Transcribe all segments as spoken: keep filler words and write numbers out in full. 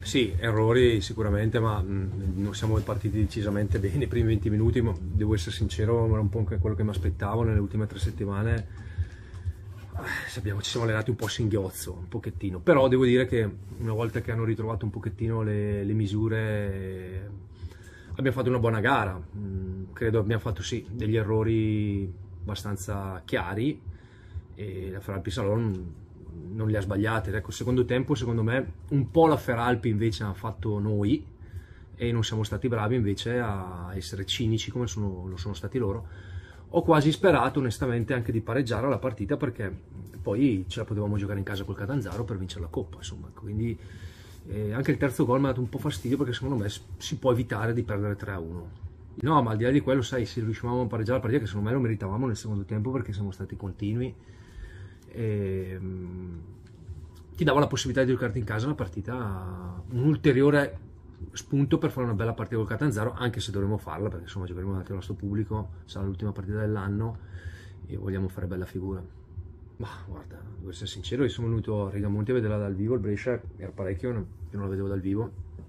Sì, errori sicuramente, ma mh, non siamo partiti decisamente bene i primi venti minuti, ma devo essere sincero, era un po' anche quello che mi aspettavo nelle ultime tre settimane. Eh, abbiamo- ci siamo allenati un po' a singhiozzo, un pochettino, però devo dire che una volta che hanno ritrovato un pochettino le, le misure, eh, abbiamo fatto una buona gara. Mm, credo abbiamo fatto sì, degli errori abbastanza chiari e la Feralpi Salon non li ha sbagliati. Ecco, il secondo tempo secondo me un po' la Feralpi invece ha fatto noi e non siamo stati bravi invece a essere cinici come sono, lo sono stati loro. Ho quasi sperato onestamente anche di pareggiare la partita, perché poi ce la potevamo giocare in casa col Catanzaro per vincere la Coppa, insomma. Quindi eh, anche il terzo gol mi ha dato un po' fastidio, perché secondo me si può evitare di perdere tre a uno. No, ma al di là di quello, sai, se riuscivamo a pareggiare la partita, che secondo me lo meritavamo nel secondo tempo perché siamo stati continui, e, um, ti dava la possibilità di giocarti in casa una partita, un ulteriore spunto per fare una bella partita col Catanzaro, anche se dovremo farla perché insomma giocheremo davanti al nostro pubblico, sarà l'ultima partita dell'anno e vogliamo fare bella figura. Ma guarda, devo essere sincero, io sono venuto a Rigamonti a vederla dal vivo, il Brescia era parecchio che non la vedevo dal vivo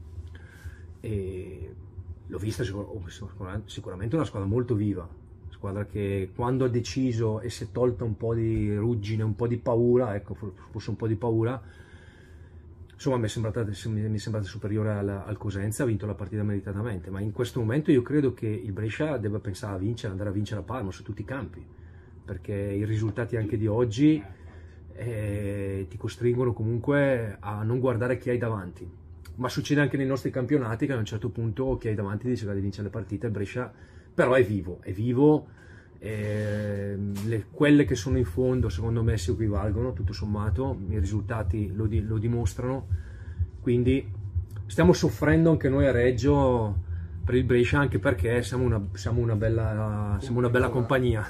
e l'ho vista sicuramente una squadra molto viva, squadra che quando ha deciso e si è tolta un po' di ruggine, un po' di paura, ecco, forse un po' di paura, insomma mi è sembrata, mi è sembrata superiore al, al Cosenza, ha vinto la partita meritatamente, ma in questo momento io credo che il Brescia debba pensare a vincere, andare a vincere a Parma su tutti i campi, perché i risultati anche di oggi eh, ti costringono comunque a non guardare chi hai davanti. Ma succede anche nei nostri campionati che a un certo punto chi hai davanti dice di vincere le partite. Il Brescia però è vivo, è vivo, eh, le, quelle che sono in fondo secondo me si equivalgono tutto sommato, i risultati lo, di, lo dimostrano, quindi stiamo soffrendo anche noi a Reggio per il Brescia, anche perché siamo una, siamo una, bella, siamo una bella compagnia.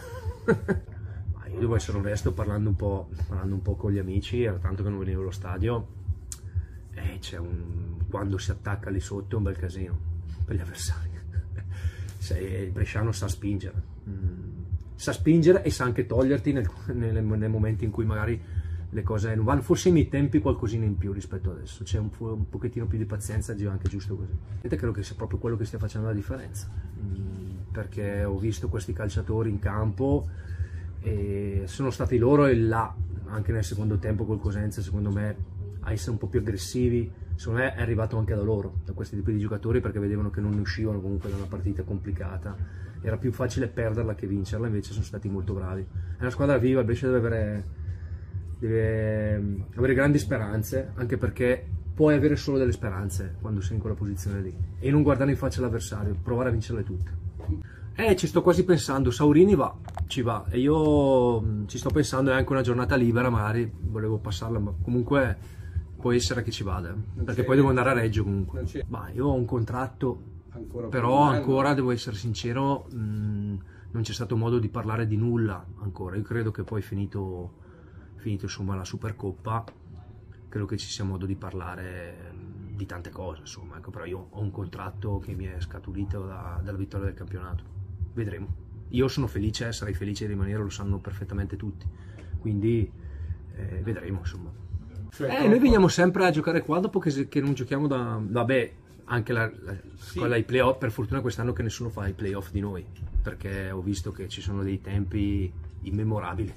Ma io devo essere onesto, parlando un po', parlando un po' con gli amici, era tanto che non venivo allo stadio, eh, c'è un, quando si attacca lì sotto è un bel casino per gli avversari. Se il bresciano sa spingere, mm, sa spingere e sa anche toglierti nel, nel, nel momento in cui magari le cose non vanno, forse nei tempi qualcosina in più rispetto adesso, c'è un, un pochettino più di pazienza, è anche giusto così. E credo che sia proprio quello che stia facendo la differenza, mm, perché ho visto questi calciatori in campo e sono stati loro e là, anche nel secondo tempo col Cosenza, secondo me, a essere un po' più aggressivi. Secondo me è arrivato anche da loro, da questi tipi di giocatori, perché vedevano che non ne uscivano comunque da una partita complicata, era più facile perderla che vincerla, invece sono stati molto bravi. È una squadra viva, il Brescia deve avere, deve avere grandi speranze, anche perché puoi avere solo delle speranze quando sei in quella posizione lì, e non guardare in faccia l'avversario, provare a vincerle tutte. Eh, ci sto quasi pensando, Saurini va, ci va, e io ci sto pensando, è anche una giornata libera, magari volevo passarla, ma comunque può essere che ci vada, perché poi devo andare a Reggio comunque. Ma io ho un contratto, ancora però ancora devo essere sincero, mh, non c'è stato modo di parlare di nulla ancora. Io credo che poi finito, finito insomma la Supercoppa, credo che ci sia modo di parlare di tante cose, insomma, ecco, però io ho un contratto che mi è scaturito da, dalla vittoria del campionato, vedremo. Io sono felice, sarei felice di rimanere, lo sanno perfettamente tutti, quindi eh, vedremo insomma. Eh, noi veniamo sempre a giocare qua dopo che, che non giochiamo da... Vabbè, anche la, la, sì. Quella ai playoff, per fortuna quest'anno che nessuno fa i playoff di noi, perché ho visto che ci sono dei tempi immemorabili.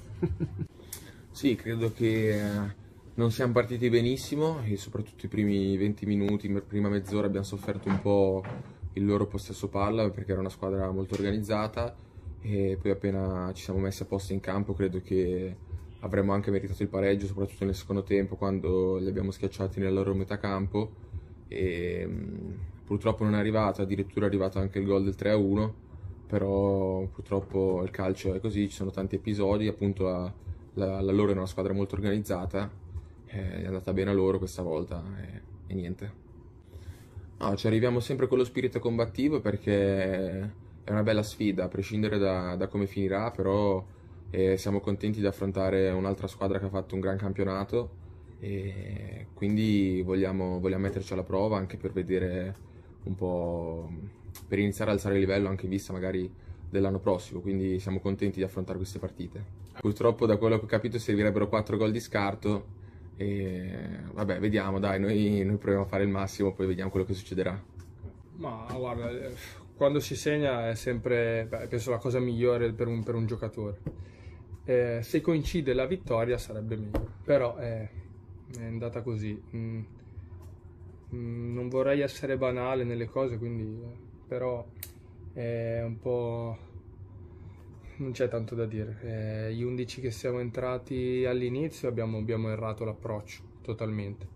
Sì, credo che non siamo partiti benissimo e soprattutto i primi venti minuti, prima mezz'ora abbiamo sofferto un po' il loro possesso palla, perché era una squadra molto organizzata, e poi appena ci siamo messi a posto in campo credo che avremmo anche meritato il pareggio, soprattutto nel secondo tempo quando li abbiamo schiacciati nella loro metà campo, e mh, purtroppo non è arrivato, addirittura è arrivato anche il gol del tre a uno, però purtroppo il calcio è così, ci sono tanti episodi, appunto la, la, la loro è una squadra molto organizzata, è andata bene a loro questa volta e, e niente. No, ci arriviamo sempre con lo spirito combattivo, perché è una bella sfida, a prescindere da, da come finirà, però e siamo contenti di affrontare un'altra squadra che ha fatto un gran campionato, e quindi vogliamo, vogliamo metterci alla prova anche per vedere un po', per iniziare ad alzare il livello anche in vista magari dell'anno prossimo, quindi siamo contenti di affrontare queste partite. Purtroppo da quello che ho capito servirebbero quattro gol di scarto e vabbè, vediamo, dai, noi, noi proviamo a fare il massimo, poi vediamo quello che succederà. Ma guarda, quando si segna è sempre, beh, penso, la cosa migliore per un, per un giocatore. Eh, se coincide la vittoria sarebbe meglio, però è, è andata così. Mm, mm, non vorrei essere banale nelle cose, quindi, eh, però è un po'... non c'è tanto da dire. Eh, gli undici che siamo entrati all'inizio abbiamo, abbiamo errato l'approccio totalmente.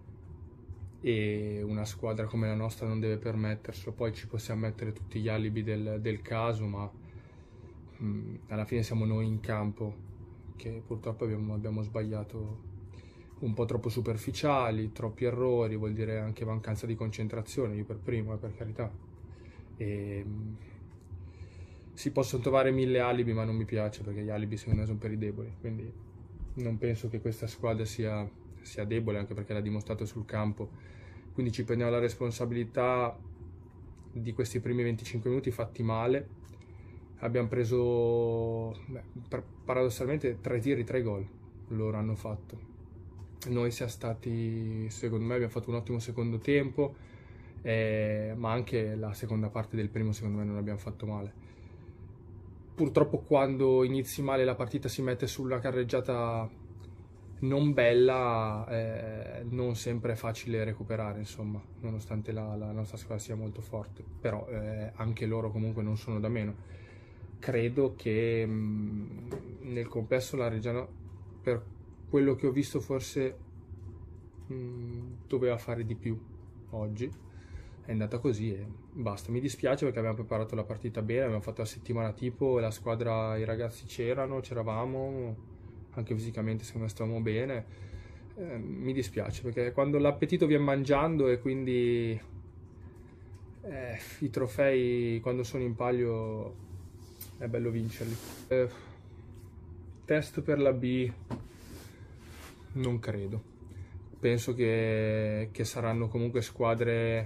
E una squadra come la nostra non deve permetterselo. Poi ci possiamo mettere tutti gli alibi del, del caso, ma mh, alla fine siamo noi in campo che purtroppo abbiamo, abbiamo sbagliato, un po' troppo superficiali, troppi errori, vuol dire anche mancanza di concentrazione, io per primo, eh, per carità. E, mh, si possono trovare mille alibi, ma non mi piace, perché gli alibi secondo me sono per i deboli, quindi non penso che questa squadra sia, sia debole, anche perché l'ha dimostrato sul campo. Quindi ci prendiamo la responsabilità di questi primi venticinque minuti fatti male. Abbiamo preso, beh, paradossalmente, tre tiri, tre gol loro hanno fatto. Noi siamo stati, secondo me abbiamo fatto un ottimo secondo tempo, eh, ma anche la seconda parte del primo secondo me non abbiamo fatto male. Purtroppo quando inizi male la partita si mette sulla carreggiata non bella, eh, non sempre è facile recuperare, insomma, nonostante la, la nostra squadra sia molto forte, però eh, anche loro comunque non sono da meno. Credo che mh, nel complesso la Reggiana, per quello che ho visto, forse mh, doveva fare di più oggi. È andata così e basta. Mi dispiace perché abbiamo preparato la partita bene, abbiamo fatto la settimana tipo, la squadra, i ragazzi c'erano, c'eravamo, anche fisicamente secondo me stavamo bene. Eh, mi dispiace perché quando l'appetito viene mangiando e quindi eh, i trofei quando sono in palio è bello vincerli. Eh, test per la B non credo. Penso che, che saranno comunque squadre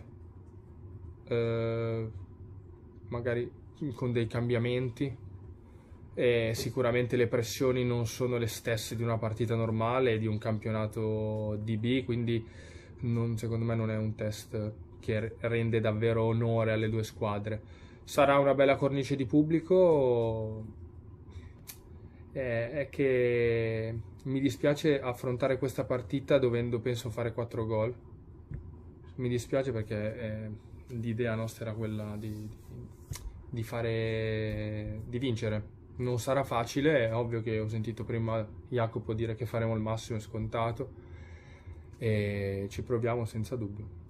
eh, magari con dei cambiamenti. E sicuramente le pressioni non sono le stesse di una partita normale e di un campionato D B, quindi non, secondo me non è un test che rende davvero onore alle due squadre. Sarà una bella cornice di pubblico, è, è che mi dispiace affrontare questa partita dovendo, penso, fare quattro gol. Mi dispiace perché eh, l'idea nostra era quella di, di, fare, di vincere. Non sarà facile, è ovvio che ho sentito prima Jacopo dire che faremo il massimo, è scontato, e ci proviamo senza dubbio.